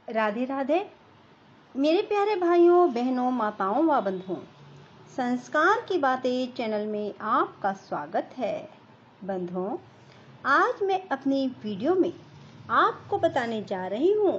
राधे राधे मेरे प्यारे भाइयों बहनों माताओं व बंधुओं, संस्कार की बातें चैनल में आपका स्वागत है। बंधुओं, आज मैं अपनी वीडियो में आपको बताने जा रही हूँ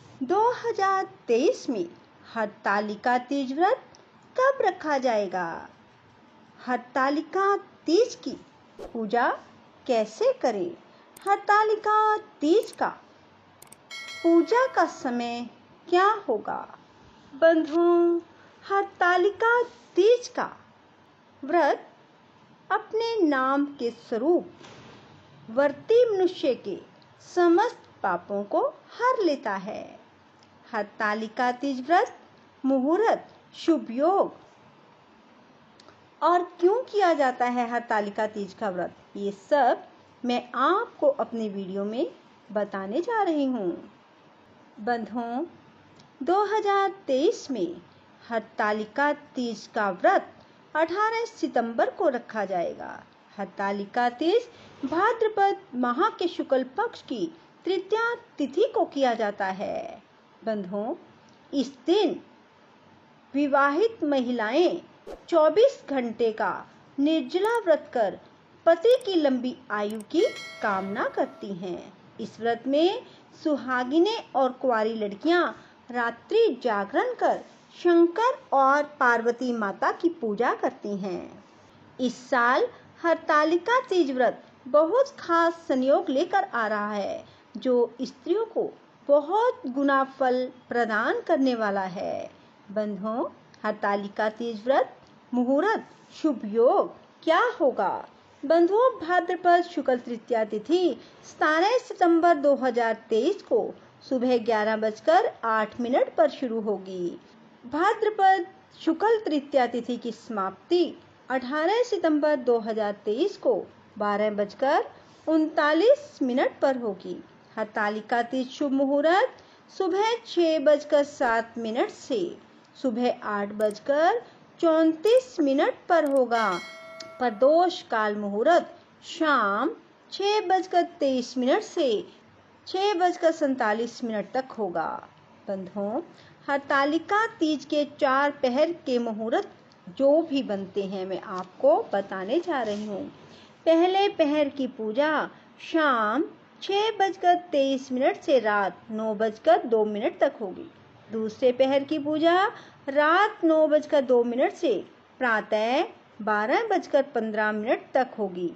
2023 में हरतालिका तीज व्रत कब रखा जाएगा। हरतालिका तीज की पूजा कैसे करें। हरतालिका तीज का पूजा का समय क्या होगा। बंधुओं, हरतालिका तीज का व्रत अपने नाम के स्वरूप व्रती मनुष्य के समस्त पापों को हर लेता है। हरतालिका तीज व्रत मुहूर्त, शुभ योग और क्यों किया जाता है हरतालिका तीज का व्रत, ये सब मैं आपको अपनी वीडियो में बताने जा रही हूँ। बंधुओं, 2023 में हरतालिका तीज का व्रत 18 सितंबर को रखा जाएगा। हरतालिका तीज भाद्रपद माह के शुक्ल पक्ष की तृतीया तिथि को किया जाता है। बंधुओं, इस दिन विवाहित महिलाएं 24 घंटे का निर्जला व्रत कर पति की लंबी आयु की कामना करती हैं। इस व्रत में सुहागिनें और कुंवारी लड़कियां रात्रि जागरण कर शंकर और पार्वती माता की पूजा करती हैं। इस साल हरतालिका तीज व्रत बहुत खास संयोग लेकर आ रहा है, जो स्त्रियों को बहुत गुना फल प्रदान करने वाला है। बंधुओं, हरतालिका तीज व्रत मुहूर्त, शुभ योग क्या होगा। बंधुओं, भाद्रपद शुक्ल तृतीया तिथि 17 सितंबर 2023 को सुबह 11:08 पर शुरू होगी। भाद्रपद शुक्ल तृतीया तिथि की समाप्ति 18 सितंबर 2023 को 12:39 पर होगी। हरतालिका तीज शुभ मुहूर्त सुबह 6:07 से सुबह 8:34 पर होगा। प्रदोष काल मुहूर्त शाम 6:23 से 6:47 तक होगा। बंधुओं, हरतालिका तीज के 4 पहर के मुहूर्त जो भी बनते हैं मैं आपको बताने जा रही हूँ। पहले पहर की पूजा शाम 6:23 से रात 9:02 तक होगी। दूसरे पहर की पूजा रात 9:02 से प्रातः 12:15 तक होगी।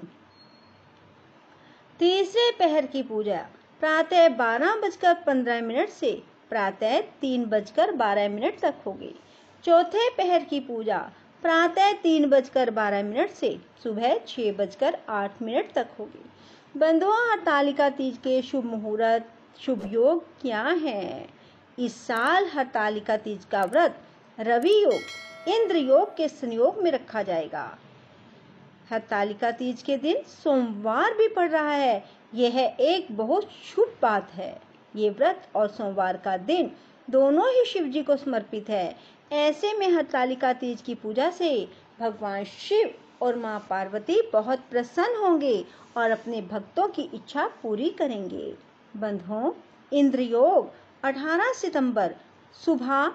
तीसरे पहर की पूजा प्रातः 12:15 से प्रातः 3:12 तक होगी। चौथे पहर की पूजा प्रातः 3:12 से सुबह 6:08 तक होगी। बंधुओं, हरतालिका तीज के शुभ मुहूर्त, शुभ योग क्या है। इस साल हरतालिका तीज का व्रत रवि योग, इंद्र योग के संयोग में रखा जाएगा। हरतालिका तीज के दिन सोमवार भी पड़ रहा है। यह एक बहुत शुभ बात है। ये व्रत और सोमवार का दिन दोनों ही शिव जी को समर्पित है। ऐसे में हरतालिका तीज की पूजा से भगवान शिव और मां पार्वती बहुत प्रसन्न होंगे और अपने भक्तों की इच्छा पूरी करेंगे। बंधुओं, इंद्र योग 18 सितंबर सुबह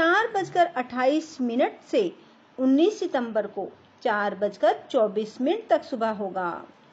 4:28 से 19 सितंबर को 4:24 तक सुबह होगा।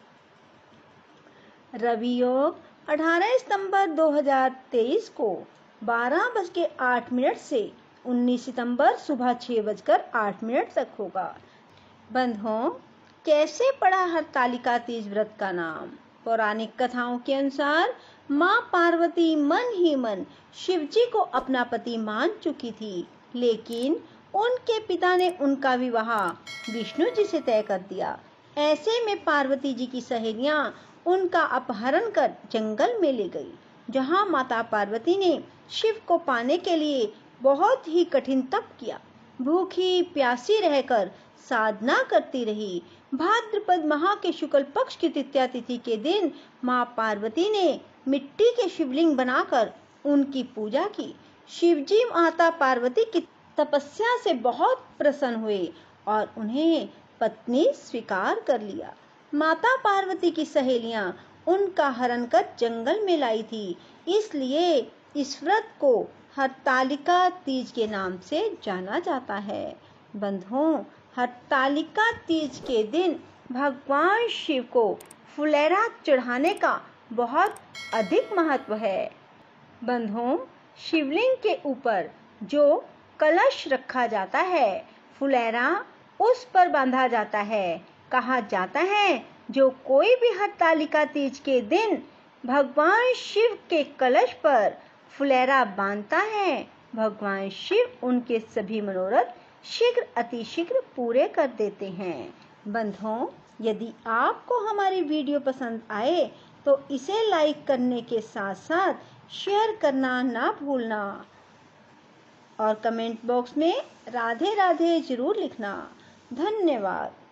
रवि योग 18 सितंबर 2023 को 12:08 से 19 सितंबर सुबह 6:08 तक होगा। बंधुओं, कैसे पड़ा हरतालिका तीज व्रत का नाम। पौराणिक कथाओं के अनुसार मां पार्वती मन ही मन शिव जी को अपना पति मान चुकी थी, लेकिन उनके पिता ने उनका विवाह विष्णु जी से तय कर दिया। ऐसे में पार्वती जी की सहेलियां उनका अपहरण कर जंगल में ले गई, जहां माता पार्वती ने शिव को पाने के लिए बहुत ही कठिन तप किया। भूखी प्यासी रहकर साधना करती रही। भाद्रपद माह के शुक्ल पक्ष की तृतीया तिथि के दिन मां पार्वती ने मिट्टी के शिवलिंग बनाकर उनकी पूजा की। शिवजी माता पार्वती की तपस्या से बहुत प्रसन्न हुए और उन्हें पत्नी स्वीकार कर लिया। माता पार्वती की सहेलियां उनका हरण कर जंगल में लाई थी, इसलिए इस व्रत को हरतालिका तीज के नाम से जाना जाता है। बंधुओं, हरतालिका तीज के दिन भगवान शिव को फुलेरा चढ़ाने का बहुत अधिक महत्व है। बंधुओं, शिवलिंग के ऊपर जो कलश रखा जाता है, फुलेरा उस पर बांधा जाता है। कहा जाता है जो कोई भी हरतालिका तीज के दिन भगवान शिव के कलश पर फुलेरा बांधता है, भगवान शिव उनके सभी मनोरथ शीघ्र अतिशीघ्र पूरे कर देते हैं। बंधुओं, यदि आपको हमारी वीडियो पसंद आए तो इसे लाइक करने के साथ साथ शेयर करना ना भूलना और कमेंट बॉक्स में राधे राधे जरूर लिखना। धन्यवाद।